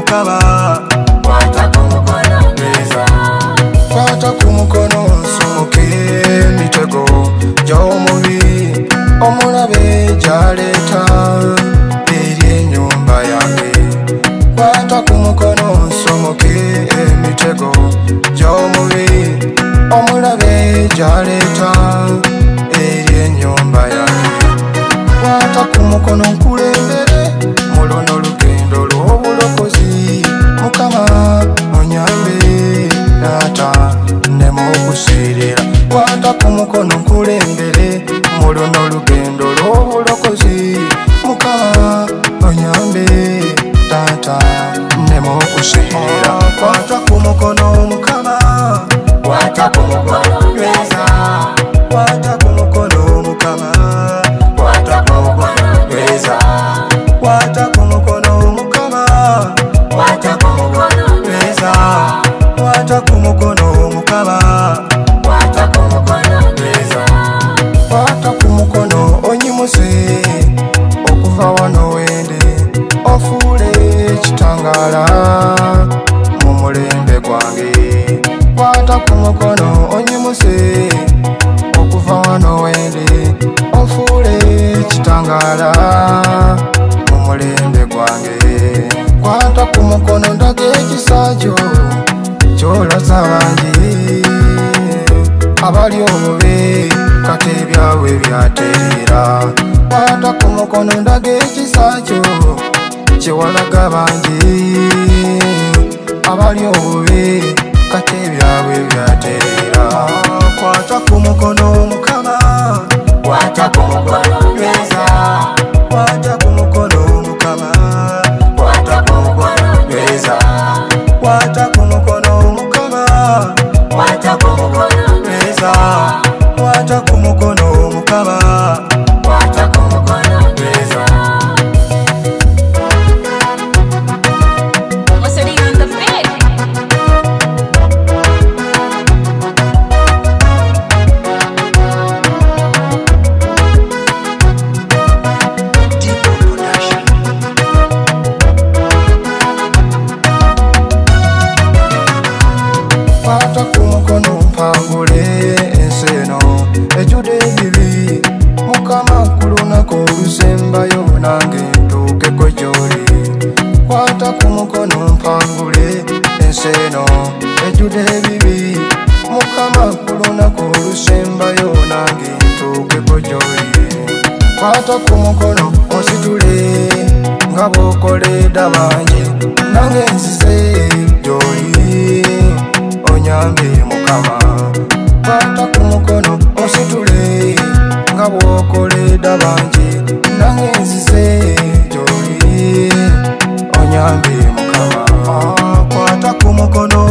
mukama. Kwata kumukono neza, kwata kumukono nsumuke emitego gy'omubi omulabe gy'aleeta eri ennyumba yange. Kwata kumukono nsumuke emitego gy'omubi omulabe gy'aleeta eri ennyumba yange. Kwata kumukono nkulembere mu luno lugendo lw'obulokozi, mukama onyambe naata nneme okuseerera. Kwata kumukono nkulembere mu luno lugendo lw'obulokozi, mukama onyambe taata nneme okuseerera. Kwata kumukono mukama, kwata kumukono nyweza, kwata kumukono mukama, kwata kumukono nyweza, kwata kumukono mukama, kwata kumukono nyweza, kwata kumukono mukama, kwata kumukono nyweza, kwata kumukono onyimuse okuva wano wende ofuule ekitangala mu mulembe gwange. Kwata kumukono onyimuse okuva wano wende ofuule ekitangala mu mulembe gwange. Kwata kumukono ndaga ekisaajo ky'olaza bangi abali obubi kati ebyabwe byatereera. Kwata kumukono ndaga ekisaajo kyewalaga bangi abali obubi kati ebyabwe byatereera. Kwata kumukono mukama, kwata kumukono nyweza, kwata kumukono mukama, kwata kumukono nyweza, kwata kumukono mukama, kwata kumukono nyweza, kwata kumukono mukama, kwata kumukono nyweza. Kwata kumukono mpangule ensi eno ejjudde ebibi, mukama ku lunaku olusembayo nange ntuukeko gy'oli. Kwata kumukono mpangule ensi eno ejjudde ebibi, mukama ku lunaku olusembayo nange ntuukeko gy'oli. Kwata kumukono onsitule nga bw'okoledde abangi nange nzize gy'oli onyambe mukama. Kwata kumukono onsitule nga bw'okoledde abangi nange nzize gy'oli onyambe mukama. Kwata kumukono